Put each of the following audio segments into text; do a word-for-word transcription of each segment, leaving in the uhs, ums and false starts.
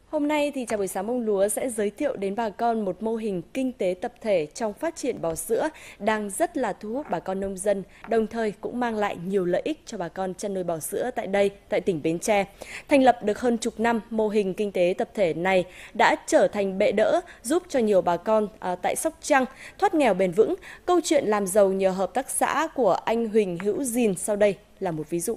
Hôm nay thì Chào buổi sáng bông lúa sẽ giới thiệu đến bà con một mô hình kinh tế tập thể trong phát triển bò sữa đang rất là thu hút bà con nông dân, đồng thời cũng mang lại nhiều lợi ích cho bà con chăn nuôi bò sữa tại đây, tại tỉnh Bến Tre. Thành lập được hơn chục năm, mô hình kinh tế tập thể này đã trở thành bệ đỡ giúp cho nhiều bà con à, tại Sóc Trăng thoát nghèo bền vững. Câu chuyện làm giàu nhờ hợp tác xã của anh Huỳnh Hữu Dìn sau đây là một ví dụ.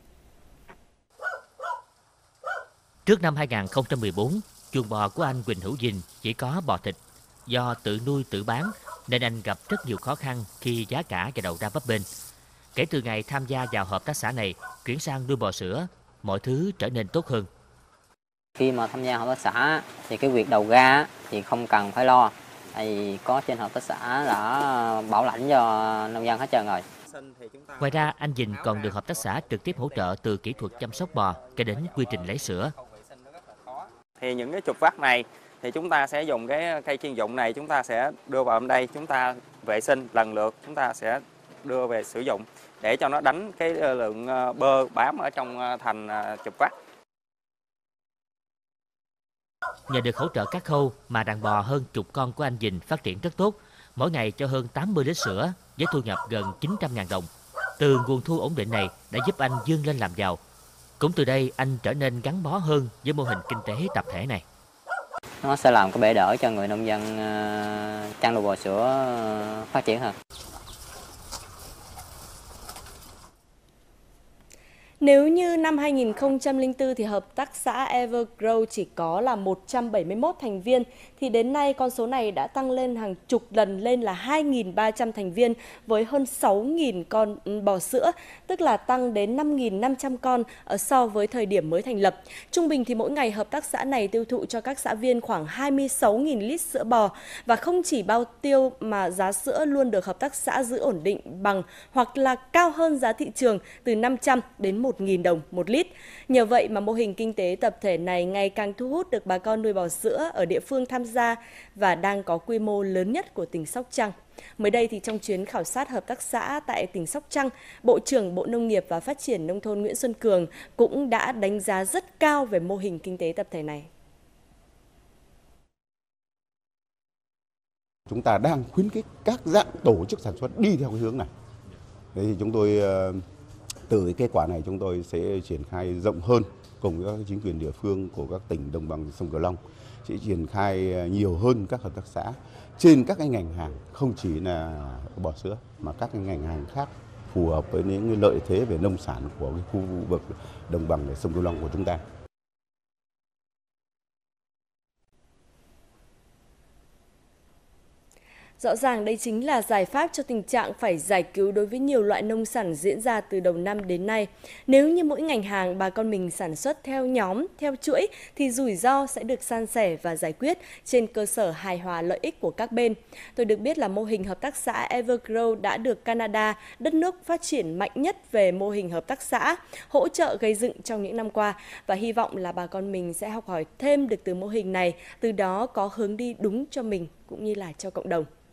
Trước năm hai nghìn không trăm mười bốn, chuồng bò của anh Huỳnh Hữu Dìn chỉ có bò thịt. Do tự nuôi tự bán nên anh gặp rất nhiều khó khăn khi giá cả và đầu ra bấp bênh. Kể từ ngày tham gia vào hợp tác xã này, chuyển sang nuôi bò sữa, mọi thứ trở nên tốt hơn. Khi mà tham gia hợp tác xã thì cái việc đầu ra thì không cần phải lo, tại vì có trên hợp tác xã đã bảo lãnh cho nông dân hết trơn rồi. Ngoài ra, anh Dìn còn được hợp tác xã trực tiếp hỗ trợ từ kỹ thuật chăm sóc bò cho đến quy trình lấy sữa. Thì những cái trục vắt này thì chúng ta sẽ dùng cái cây chuyên dụng này, chúng ta sẽ đưa vào đây, chúng ta vệ sinh lần lượt, chúng ta sẽ đưa về sử dụng để cho nó đánh cái lượng bơ bám ở trong thành trục vắt. Nhờ được hỗ trợ các khâu mà đàn bò hơn chục con của anh Dìn phát triển rất tốt, mỗi ngày cho hơn tám mươi lít sữa với thu nhập gần chín trăm ngàn đồng. Từ nguồn thu ổn định này đã giúp anh vươn lên làm giàu. Cũng từ đây anh trở nên gắn bó hơn với mô hình kinh tế tập thể này. Nó sẽ làm cái bệ đỡ cho người nông dân chăn nuôi bò sữa phát triển hơn. Nếu như năm hai nghìn không trăm lẻ bốn thì hợp tác xã Evergrow chỉ có là một trăm bảy mươi mốt thành viên, thì đến nay con số này đã tăng lên hàng chục lần lên là hai nghìn ba trăm thành viên với hơn sáu nghìn con bò sữa, tức là tăng đến năm nghìn năm trăm con so với thời điểm mới thành lập. Trung bình thì mỗi ngày hợp tác xã này tiêu thụ cho các xã viên khoảng hai mươi sáu nghìn lít sữa bò, và không chỉ bao tiêu mà giá sữa luôn được hợp tác xã giữ ổn định bằng hoặc là cao hơn giá thị trường từ năm trăm đến một nghìn đồng một lít. Nhờ vậy mà mô hình kinh tế tập thể này ngày càng thu hút được bà con nuôi bò sữa ở địa phương tham gia và đang có quy mô lớn nhất của tỉnh Sóc Trăng. Mới đây thì trong chuyến khảo sát hợp tác xã tại tỉnh Sóc Trăng, Bộ trưởng Bộ Nông nghiệp và Phát triển Nông thôn Nguyễn Xuân Cường cũng đã đánh giá rất cao về mô hình kinh tế tập thể này. Chúng ta đang khuyến khích các dạng tổ chức sản xuất đi theo cái hướng này. Thế thì chúng tôi từ cái kết quả này chúng tôi sẽ triển khai rộng hơn cùng với các chính quyền địa phương của các tỉnh đồng bằng sông Cửu Long, sẽ triển khai nhiều hơn các hợp tác xã trên các cái ngành hàng, không chỉ là bò sữa mà các cái ngành hàng khác phù hợp với những lợi thế về nông sản của cái khu vực đồng bằng sông Cửu Long của chúng ta. Rõ ràng đây chính là giải pháp cho tình trạng phải giải cứu đối với nhiều loại nông sản diễn ra từ đầu năm đến nay. Nếu như mỗi ngành hàng bà con mình sản xuất theo nhóm, theo chuỗi thì rủi ro sẽ được san sẻ và giải quyết trên cơ sở hài hòa lợi ích của các bên. Tôi được biết là mô hình hợp tác xã Evergrow đã được Canada, đất nước phát triển mạnh nhất về mô hình hợp tác xã, hỗ trợ gây dựng trong những năm qua, và hy vọng là bà con mình sẽ học hỏi thêm được từ mô hình này, từ đó có hướng đi đúng cho mình cũng như là cho cộng đồng.